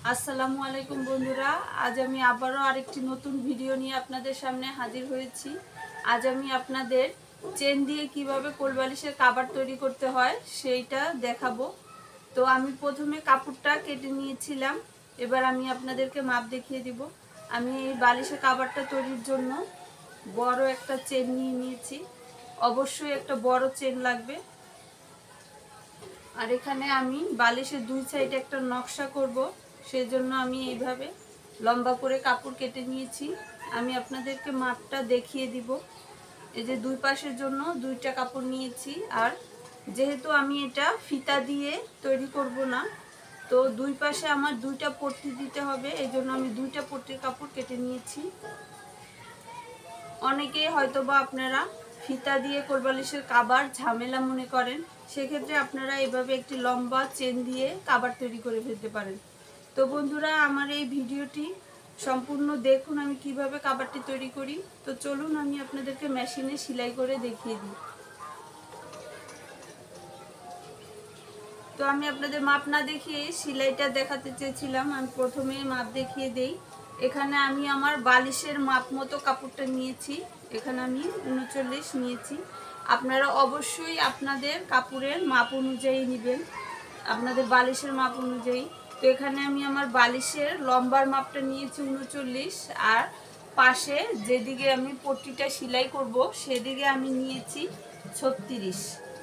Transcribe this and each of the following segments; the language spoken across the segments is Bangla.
আসসালামু আলাইকুম বন্ধুরা, আজ আমি আবারও আরেকটি নতুন ভিডিও নিয়ে আপনাদের সামনে হাজির হয়েছি। আজ আমি আপনাদের চেন দিয়ে কিভাবে কোলবালিশের কভার তৈরি করতে হয় সেইটা দেখাবো। তো আমি প্রথমে কাপড়টা কেটে নিয়েছিলাম, এবার আমি আপনাদেরকে মাপ দেখিয়ে দিব। আমি এই বালিশের কভারটা তৈরির জন্য বড় একটা চেন নিয়ে নিয়েছি। অবশ্যই একটা বড় চেন লাগবে। আর এখানে আমি বালিশের দুই সাইডে একটা নকশা করব, সেজন্য আমি এইভাবে লম্বা করে কাপড় কেটে নিয়েছি। আমি আপনাদেরকে মাপটা দেখিয়ে দিব। এই যে দুই পাশের জন্য দুইটা কাপড় নিয়েছি। আর যেহেতু আমি এটা ফিতা দিয়ে তৈরি করব না, তো দুই পাশে আমার দুইটা পট্টি দিতে হবে, এই জন্য আমি দুইটা পট্টির কাপড় কেটে নিয়েছি। অনেকেই হয়তোবা আপনারা ফিতা দিয়ে কোলবালিশের কভার ঝামেলা মনে করেন, সেক্ষেত্রে আপনারা এভাবে একটি লম্বা চেন দিয়ে কভার তৈরি করে ফেলতে পারেন। তো বন্ধুরা, আমার এই ভিডিওটি সম্পূর্ণ দেখুন আমি কিভাবে কভারটি তৈরি করি। তো চলুন আমি আপনাদেরকে মেশিনে সেলাই করে দেখিয়ে দিই। তো আমি আপনাদের মাপ না দেখিয়ে সেলাইটা দেখাতে চেয়েছিলাম। আমি প্রথমে মাপ দেখিয়ে দেই। এখানে আমি আমার বালিশের মাপ মতো কাপড়টা নিয়েছি। এখানে আমি 39 নিয়েছি। আপনারা অবশ্যই আপনাদের কাপড়ের মাপ অনুযায়ী নেবেন, আপনাদের বালিশের মাপ অনুযায়ী। তো এখানে আমি আমার বালিশের লম্বার মাপটা নিয়েছি 39, আর পাশে যেদিকে আমি পট্টিটা সেলাই করব সেদিকে আমি নিয়েছি 36।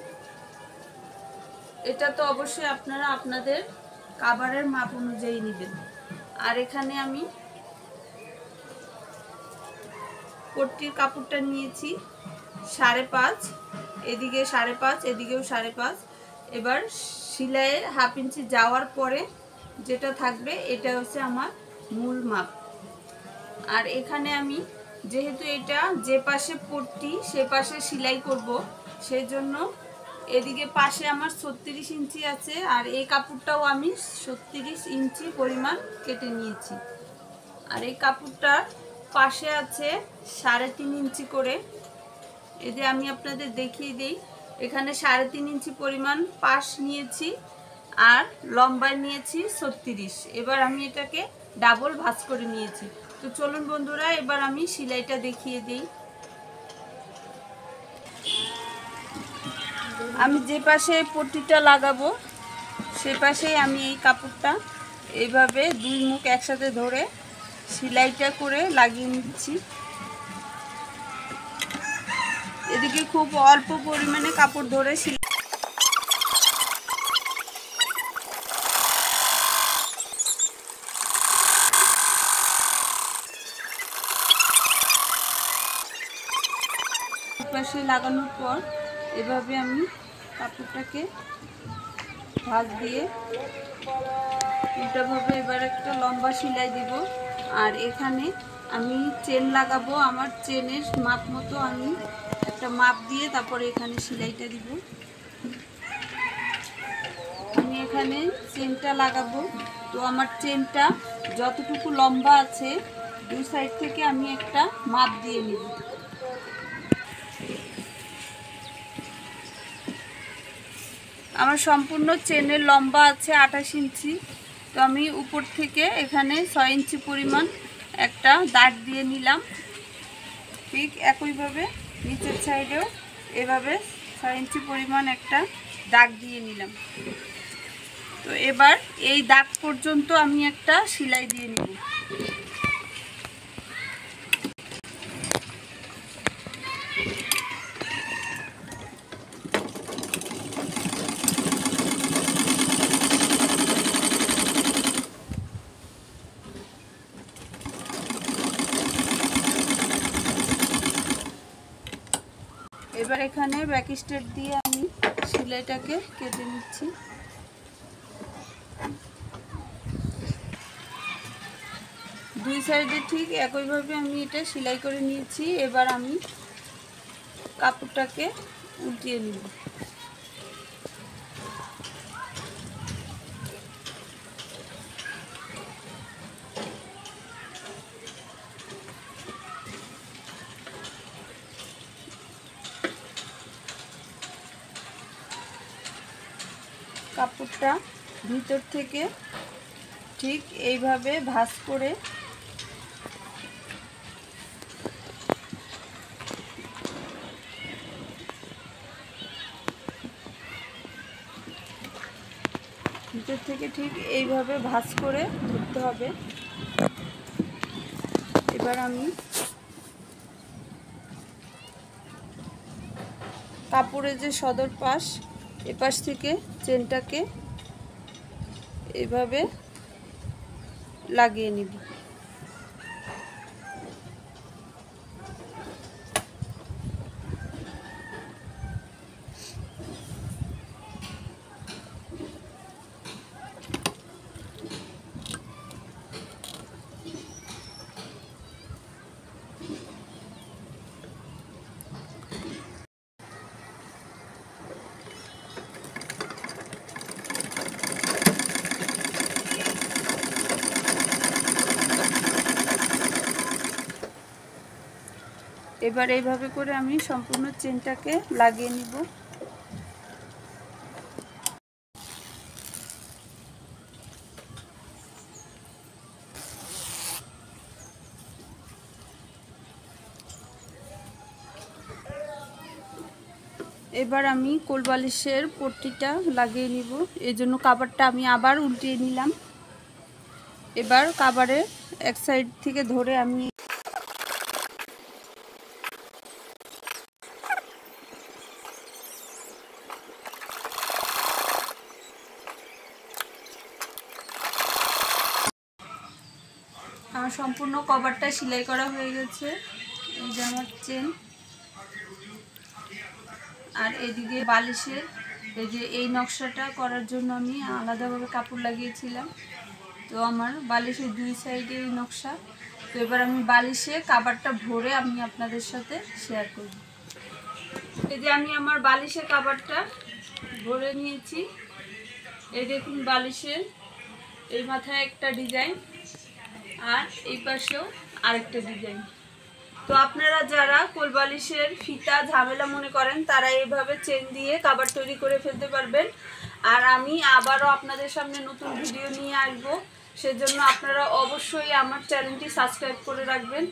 এটা তো অবশ্যই আপনারা আপনাদের কভারের মাপ অনুযায়ী নেবেন। আর এখানে আমি পট্টির কাপড়টা নিয়েছি 5.5, এদিকে 5.5, এদিকেও 5.5। এবার সেলাইয়ের হাফ ইঞ্চি যাওয়ার পরে যেটা থাকবে এটা হচ্ছে আমার মূল মাপ। আর এখানে আমি যেহেতু এটা যে পাশে পট্টি সে পাশে সেলাই করব, সেই জন্য এদিকে পাশে আমার 36 ইঞ্চি আছে, আর এই কাপড়টাও আমি 36 ইঞ্চি পরিমাণ কেটে নিয়েছি। আর এই কাপড়টার পাশে আছে 3.5 ইঞ্চি করে। এই যে আমি আপনাদের দেখিয়ে দিই, এখানে 3.5 ইঞ্চি পরিমাণ পাশ নিয়েছি আর লম্বায় নিয়েছি 36। এবার আমি এটাকে ডাবল ভাঁজ করে নিয়েছি। তো চলুন বন্ধুরা, এবার আমি সেলাইটা দেখিয়ে দিই। আমি যে পাশে পট্টিটা লাগাবো সে পাশেই আমি এই কাপড়টা এইভাবে দুই মুখ একসাথে ধরে সেলাইটা করে লাগিয়ে নিচ্ছি। এদিকে খুব অল্প পরিমাণে কাপড় ধরে পাশে লাগানোর পর এভাবে আমি কাপড়টাকে ভাঁজ দিয়ে উল্টাভাবে এবার একটা লম্বা সেলাই দিব। আর এখানে আমি চেন লাগাবো, আমার চেনের মাপ মতো আমি একটা মাপ দিয়ে তারপরে এখানে সেলাইটা দিব। আমি এখানে চেনটা লাগাবো, তো আমার চেনটা যতটুকু লম্বা আছে দুই সাইড থেকে আমি একটা মাপ দিয়ে নিব। আমার সম্পূর্ণ চেনের লম্বা আছে 28 ইঞ্চি। তো আমি উপর থেকে এখানে 6 ইঞ্চি পরিমাণ একটা দাগ দিয়ে নিলাম। ঠিক একইভাবে নিচের সাইডেও এভাবে 6 ইঞ্চি পরিমাণ একটা দাগ দিয়ে নিলাম। তো এবার এই দাগ পর্যন্ত আমি একটা সেলাই দিয়ে নিব। এবার এখানে ব্যাক স্টেট দিয়ে আমি সেলাইটাকে কেটে নিচ্ছি। দুই সাইডে ঠিক একইভাবে আমি এটা সেলাই করে নিয়েছি। এবার আমি কাপড়টাকে উল্টিয়ে নিব। কাপড়টা ভিতর থেকে ঠিক এইভাবে ভাঁজ করে ভিতর থেকে ঠিক এইভাবে ভাঁজ করে ধরতে হবে। এবার আমি কাপড়ের যে সদর পাশ এপাশ থেকে চেনটাকে এইভাবে লাগিয়ে নিব। এবার এইভাবে করে আমি সম্পূর্ণ চেনটাকে লাগিয়ে নিব। এবার আমি কোলবালিশের পট্টিটা লাগিয়ে নিব। এই জন্য কাভারটা আমি আবার উল্টিয়ে নিলাম। এবার কাভারের এক সাইড থেকে ধরে আমি আমার সম্পূর্ণ কভারটা সেলাই করা হয়ে গেছে। এই যে আমার চেন, আর এদিকে বালিশের এই যে এই নকশাটা করার জন্য আমি আলাদাভাবে কাপড় লাগিয়েছিলাম। তো আমার বালিশের দুই সাইডে এই নকশা। তো এবার আমি বালিশে কাভারটা ভরে আমি আপনাদের সাথে শেয়ার করব। এই যে আমি আমার বালিশের কাভারটা ভরে নিয়েছি। এই দেখুন বালিশের এই মাথায় একটা ডিজাইন আর এই পাশেও আরেকটা ডিজাইন। তো আপনারা যারা কোলবালিশের ফিতা ঝামেলা মনে করেন তারা এইভাবে চেন দিয়ে কাভার তৈরি করে ফেলতে পারবেন। আর আমি আবারও আপনাদের সামনে নতুন ভিডিও নিয়ে আসবো, সেজন্য আপনারা অবশ্যই আমার চ্যানেলটি সাবস্ক্রাইব করে রাখবেন।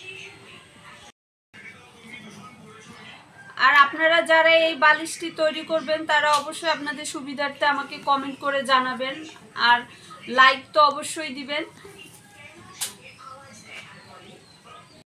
আর আপনারা যারা এই বালিশটি তৈরি করবেন তারা অবশ্যই আপনাদের সুবিধার্থে আমাকে কমেন্ট করে জানাবেন, আর লাইক তো অবশ্যই দিবেন।